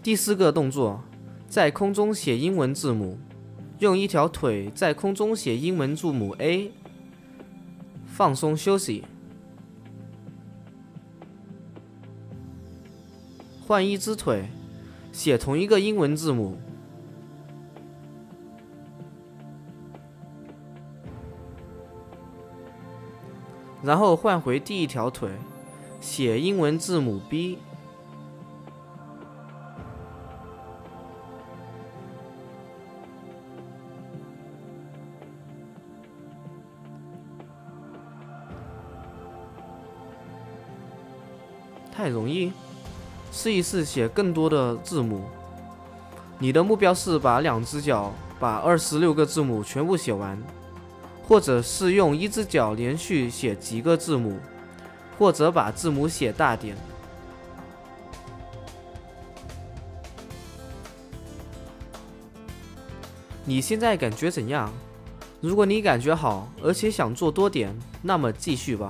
第4个动作，在空中写英文字母，用一条腿在空中写英文字母 A， 放松休息。换一只腿，写同一个英文字母。然后换回第一条腿，写英文字母 B。太容易，试一试写更多的字母。你的目标是把2只脚把26个字母全部写完。或者是用1只脚连续写几个字母，或者把字母写大点。你现在感觉怎样？如果你感觉好，而且想做多点，那么继续吧。